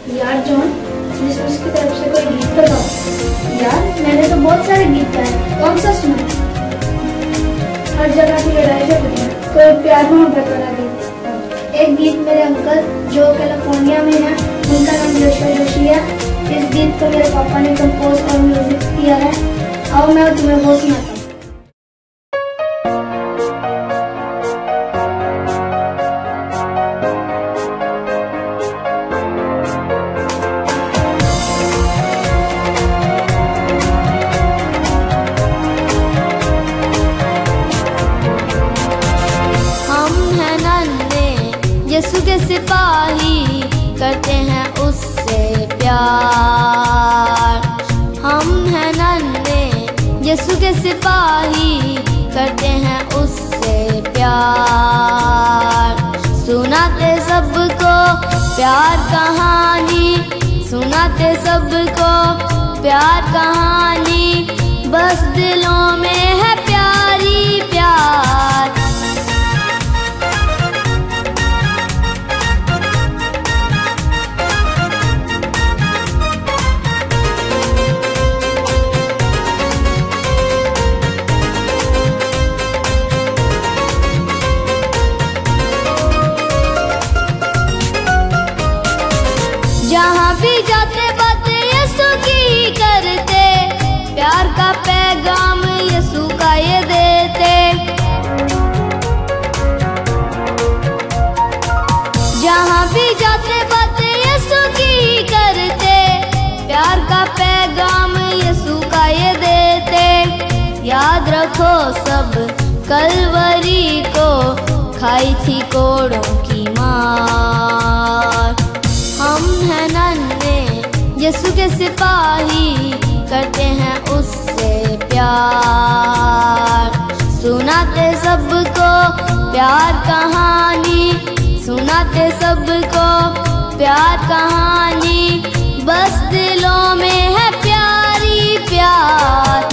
यार John, Christmas की तरफ से कोई गीत बताओ। यार मैंने तो बहुत सारे गीत गाए, कौन सा सुना? हर जगह की लड़ाई झगड़ियाँ, कोई प्यार मोहब्बत वाला गीत। एक गीत मेरे अंकल जो कैलिफोर्निया में है, उनका नाम जोशुआ जोशी है। इस गीत को मेरे पापा ने कंपोज और म्यूजिक किया है। आओ मैं तुम्हें वो सुनाता हूँ। यीशु के सिपाही करते हैं उससे प्यार। हम हैं नन्हे यीशु के सिपाही करते हैं उससे प्यार। सुनाते सबको प्यार कहानी, सुनाते सबको प्यार कहानी, बस दिलों में है प्यारी प्यार। जहाँ भी जाते बातें यीशु की करते, प्यार का पैगाम यीशु का ये देते। जहाँ भी जाते बातें यीशु की करते, प्यार का पैगाम यीशु का ये देते। याद रखो सब कलवरी को खाई थी कोड़ों की मार। हम हैं नन्हे यीशु के सिपाही करते हैं उससे प्यार। सुनाते सबको प्यार कहानी, सुनाते सबको प्यार कहानी, बस दिलों में है प्यारी प्यार।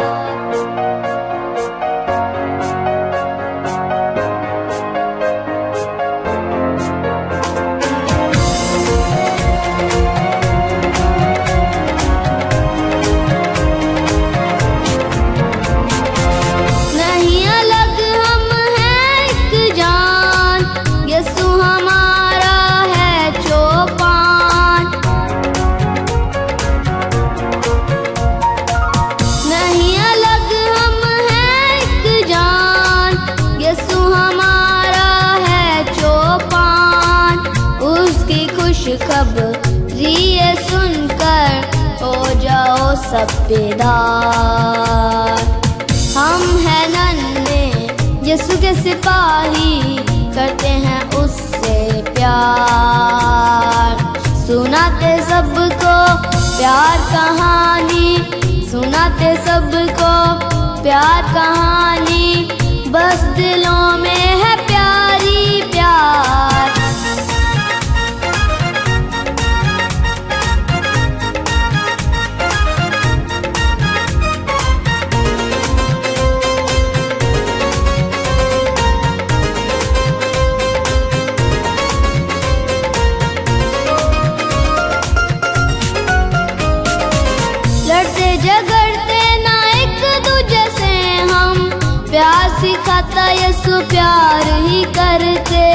खबरी सुनकर हो जाओ सब बेदार। हम हैं नन्हे यीशु के सिपाही करते हैं उससे प्यार। सुनाते सबको प्यार कहानी, सुनाते सबको प्यार कहानी, बस दिलों में है प्यारी प्यार। झगड़ते ना एक दूजे से हम, प्यार सिखाता यीशु प्यार ही करते।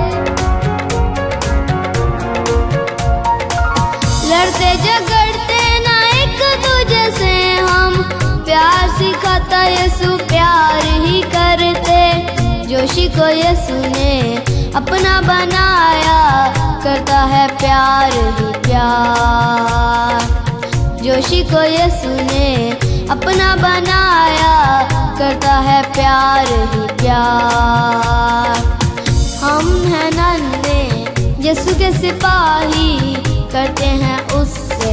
लड़ते झगड़ते ना एक दूजे से हम, प्यार सिखाता यीशु प्यार ही करते। जोशी को यीशु ने अपना बनाया, करता है प्यार ही प्यार। जोशी को यीशु ने अपना बनाया, करता है प्यार ही प्यार। हम हैं नन्हे यीशु के सिपाही करते हैं उससे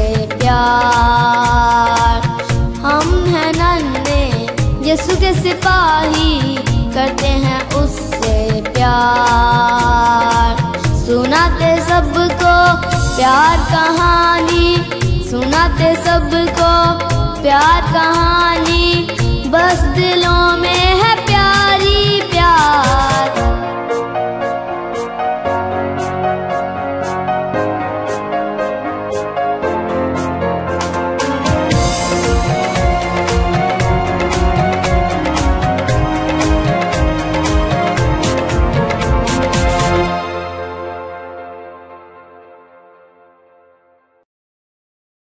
प्यार। हम हैं नन्हे यीशु के सिपाही करते हैं उससे प्यार। सुनाते सबको प्यार कहानी, सुनाते सबको प्यार कहानी, बस दिलों में